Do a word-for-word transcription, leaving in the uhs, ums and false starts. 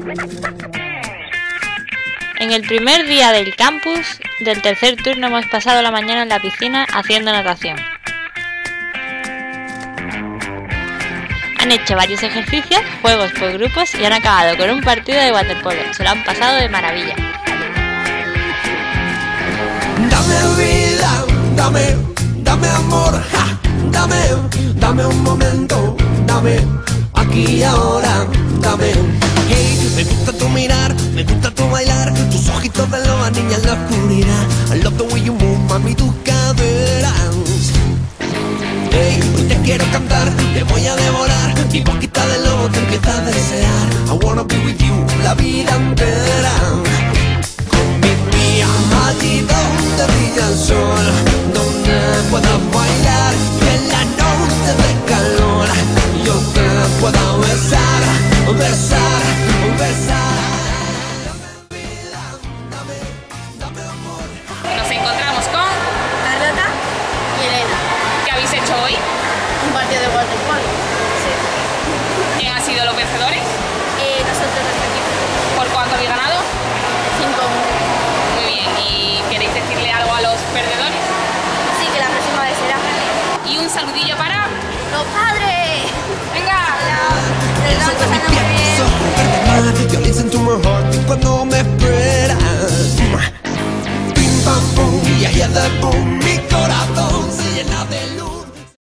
En el primer día del campus del tercer turno hemos pasado la mañana en la piscina haciendo natación. Han hecho varios ejercicios, juegos por grupos y han acabado con un partido de waterpolo. Se lo han pasado de maravilla. Dame vida, dame, dame amor, ja, dame, dame un momento, dame, aquí y ahora, dame. Hey, me gusta tu mirar, me gusta tu bailar, tus ojitos de loba, niña en la oscuridad. I love the way you move, mami, tus caderas. Hey, hoy te quiero cantar, te voy a devorar, mi boquita de lobo te empieza a desear. I wanna be with you la vida entera. Conmigo allí donde brilla el sol, donde puedas bailar, y en la noche de calor yo te pueda besar, besar, besar. Dame vida, dame, dame amor. Nos encontramos con Carlota y Elena. ¿qué habéis hecho hoy? Un partido de waterpolo. Sí. ¿Quién han sido los vencedores? Eh, nosotros nuestro equipo. ¿Por cuánto habéis ganado? cinco uno. Muy bien. ¿Y queréis decirle algo a los perdedores? Sí, que la próxima vez será. Y un saludillo para... ¡Los padres! ¡Venga! Nos estamos pasando muy bien. Yo listen to my heart cuando me esperas. Pim pam pum, y I hear the boom.